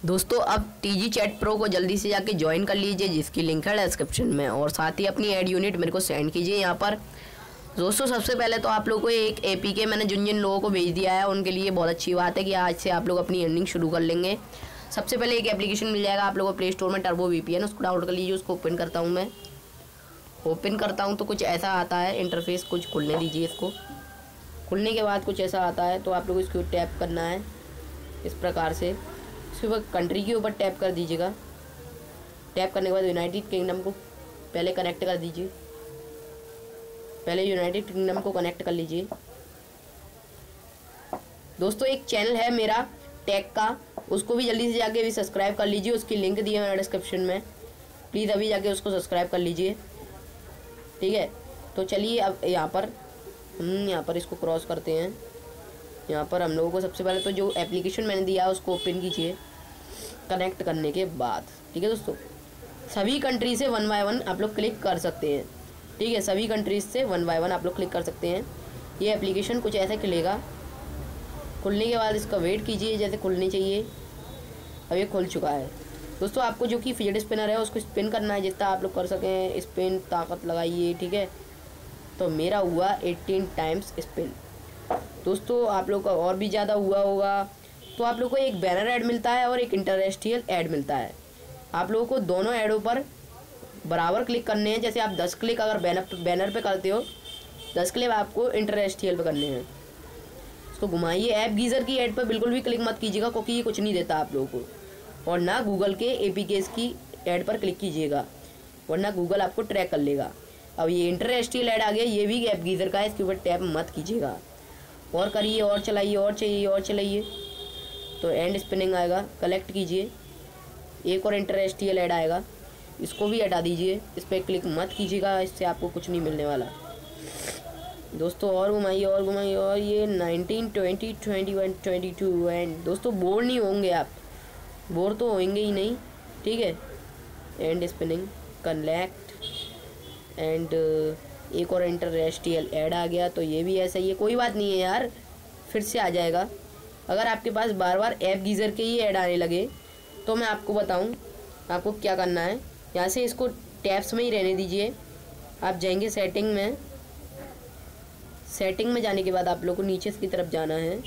दोस्तों अब TG chat pro को जल्दी से जाके ज्वाइन कर लीजिए, जिसकी लिंक है डिस्क्रिप्शन में, और साथ ही अपनी ऐड यूनिट मेरे को सेंड कीजिए यहाँ पर। दोस्तों सबसे पहले तो आप लोगों को एक एपीके मैंने जिन लोगों को भेज दिया है उनके लिए बहुत अच्छी बात है कि आज से आप लोग अपनी अर्निंग शुरू कर लेंगे। सबसे पहले एक एप्लीकेशन मिल जाएगा आप लोगों को प्ले स्टोर में, टर्बो वीपीएन, उसको डाउनलोड कर लीजिए। उसको ओपन करता हूँ मैं, ओपन करता हूँ तो कुछ ऐसा आता है इंटरफेस, कुछ खुलने दीजिए। इसको खुलने के बाद कुछ ऐसा आता है तो आप लोग इसको टैप करना है इस प्रकार से। इसके बाद कंट्री के ऊपर टैप कर दीजिएगा। टैप करने के बाद यूनाइटेड किंगडम को पहले कनेक्ट कर दीजिए, पहले यूनाइटेड किंगडम को कनेक्ट कर लीजिए। दोस्तों एक चैनल है मेरा टेक का, उसको भी जल्दी से जाके अभी सब्सक्राइब कर लीजिए, उसकी लिंक दी है मैंने डिस्क्रिप्शन में, प्लीज़ अभी जाके उसको सब्सक्राइब कर लीजिए, ठीक है। तो चलिए अब यहाँ पर इसको क्रॉस करते हैं। यहाँ पर हम लोगों को सबसे पहले तो जो एप्लीकेशन मैंने दिया है उसको ओपन कीजिए कनेक्ट करने के बाद, ठीक है। दोस्तों सभी कंट्री से 1 बाय 1 आप लोग क्लिक कर सकते हैं, ठीक है। सभी कंट्रीज से 1 बाय 1 आप लोग क्लिक कर सकते हैं। ये एप्लीकेशन कुछ ऐसा खुलेगा, खुलने के बाद इसका वेट कीजिए जैसे खुलनी चाहिए। अब ये खुल चुका है। दोस्तों आपको जो कि फिजेट स्पिनर है उसको स्पिन करना है, जितना आप लोग कर सकें स्पिन, ताकत लगाइए, ठीक है। तो मेरा हुआ 18 टाइम्स स्पिन। दोस्तों आप लोग का और भी ज़्यादा हुआ होगा तो आप लोग को एक बैनर ऐड मिलता है और एक इंटरस्टियल ऐड मिलता है। आप लोगों को दोनों ऐडों पर बराबर क्लिक करने हैं। जैसे आप 10 क्लिक अगर बैनर पे करते हो, 10 क्लिक आपको इंटरस्टियल पे करने हैं। इसको घुमाइए। ऐप गीज़र की ऐड पर बिल्कुल भी क्लिक मत कीजिएगा क्योंकि ये कुछ नहीं देता आप लोगों को, और ना गूगल के एपीकेस की ऐड पर क्लिक कीजिएगा वरना गूगल आपको ट्रैक कर लेगा। अब ये इंटरस्टियल ऐड आ गया, ये भी ऐप गीज़र का है, इसके ऊपर टैप मत कीजिएगा। और करिए और चलाइए और चाहिए और चलाइए तो एंड स्पिनिंग आएगा, कलेक्ट कीजिए। एक और इंटरस्टियल ऐड आएगा, इसको भी हटा दीजिए, इस पर क्लिक मत कीजिएगा, इससे आपको कुछ नहीं मिलने वाला। दोस्तों और घुमाइए और ये 19, 20, 21, 22 एंड दोस्तों बोर नहीं होंगे आप, बोर तो होंगे ही नहीं, ठीक है। एंड स्पिनिंग कनेक्ट एंड एक और इंटरस्टियल ऐड आ गया तो ये भी ऐसा ही है। कोई बात नहीं है यार, फिर से आ जाएगा। अगर आपके पास बार बार ऐप गीज़र के ही ऐड आने लगे तो मैं आपको बताऊं आपको क्या करना है। यहाँ से इसको टैब्स में ही रहने दीजिए। आप जाएंगे सेटिंग में, सेटिंग में जाने के बाद आप लोग को नीचे की तरफ जाना है।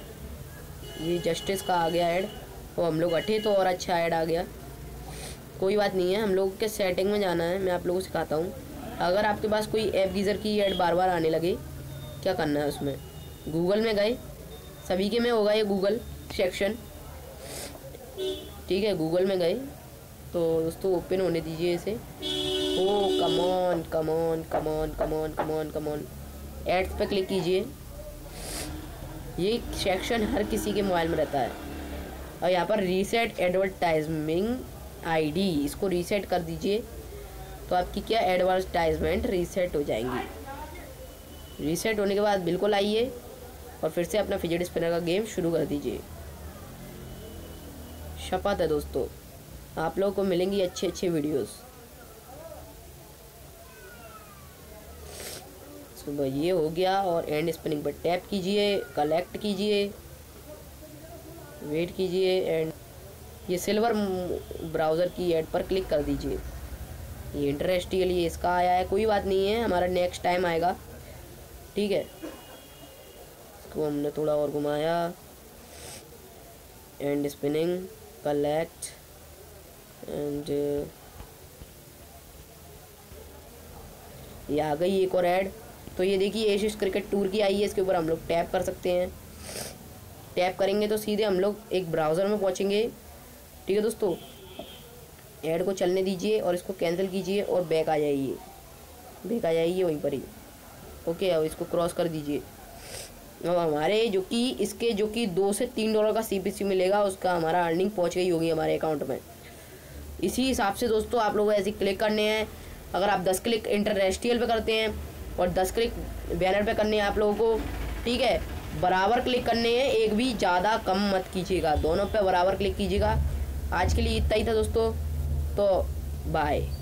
ये जस्टिस का आ गया ऐड, तो हम लोग हटे तो और अच्छा ऐड आ गया। कोई बात नहीं है, हम लोग के सेटिंग में जाना है, मैं आप लोगों को सिखाता हूँ। अगर आपके पास कोई ऐप गीज़र की ऐड बार बार आने लगे क्या करना है, उसमें गूगल में गए, सभी के में होगा ये गूगल सेक्शन, ठीक है। गूगल में गए तो दोस्तों ओपन होने दीजिए इसे। Oh come on come on come on come on come on come on, ads पे क्लिक कीजिए। ये सेक्शन हर किसी के मोबाइल में रहता है। और यहाँ पर रीसेट एडवर्टाइजमेंट आईडी, इसको रीसेट कर दीजिए तो आपकी क्या एडवर्टाइजमेंट रीसेट हो जाएंगी। रीसेट होने के बाद बिल्कुल आइए और फिर से अपना फिजेट स्पिनर का गेम शुरू कर दीजिए। शपथ है दोस्तों आप लोगों को मिलेंगी अच्छे अच्छे वीडियोस। सुबह ये हो गया और एंड स्पिनिंग पर टैप कीजिए, कलेक्ट कीजिए, वेट कीजिए एंड ये सिल्वर ब्राउज़र की ऐड पर क्लिक कर दीजिए। ये इंटरस्टियल ये इसका आया है, कोई बात नहीं है, हमारा नेक्स्ट टाइम आएगा, ठीक है। इसको हमने थोड़ा और घुमाया, एंड स्पिनिंग कलेक्ट एंड ये आ गई एक और ऐड। तो ये देखिए एशियस क्रिकेट टूर की आई है, इसके ऊपर हम लोग टैप कर सकते हैं। टैप करेंगे तो सीधे हम लोग एक ब्राउज़र में पहुंचेंगे, ठीक है। दोस्तों ऐड को चलने दीजिए और इसको कैंसिल कीजिए और बैक आ जाइए, वहीं पर ही, ओके। अब इसको क्रॉस कर दीजिए। अब हमारे जो कि $2 से $3 का CPC मिलेगा, उसका हमारा अर्निंग पहुंच गई होगी हमारे अकाउंट में। इसी हिसाब से दोस्तों आप लोगों को ऐसे क्लिक करने हैं। अगर आप 10 क्लिक इंटरस्टियल पे करते हैं और 10 क्लिक बैनर पे करने हैं आप लोगों को, ठीक है, बराबर क्लिक करने हैं, एक भी ज़्यादा कम मत कीजिएगा, दोनों पे बराबर क्लिक कीजिएगा। आज के लिए इतना ही था दोस्तों, तो बाय।